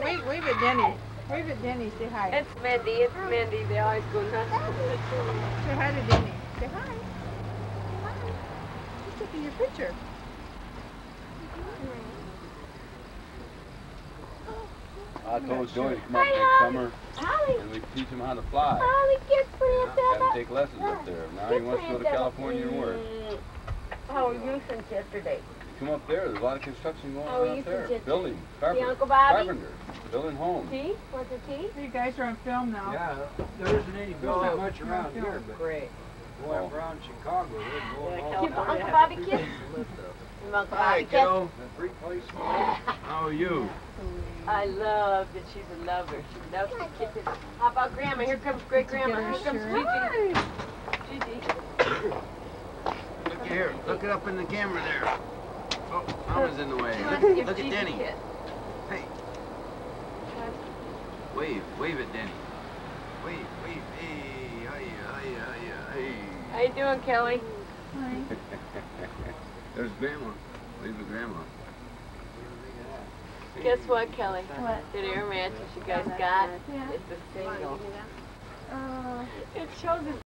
Wave at Denny. Wave at Denny. Say hi. It's Mindy. It's Mindy. They always go nuts. Say hi to Denny. Say hi. Say hi. He's taking your picture. I told Joey to come up next summer and we teach him how to fly. Have him take lessons up there. Now he wants to go to California and work. How are you since yesterday? Come up there. There's a lot of construction going How are on you up there. since Building, See Uncle Bobby? carpenter, building homes. Tea? Want the tea? You guys are on film now. Yeah, there isn't any building much around here, but Great. going around Chicago, they're going all Give Uncle Bobby a kiss. Give Uncle Bobby a kiss. The three places. How are you? I love that she's a lover. She loves to kiss it. How about Grandma? Here comes great Grandma. Here comes Gigi. Gigi. Look here. Look it up in the camera there. Oh, Mama's in the way. She wants to give Look at Gigi a Denny. kiss. Hey. Wave at Denny. Wave. Hey, hiya. How you doing, Kelly? Hi. There's Grandma. Wave at Grandma. Guess what, Kelly? What? That air mattress you guys got? Yeah. It's a single. Oh. It shows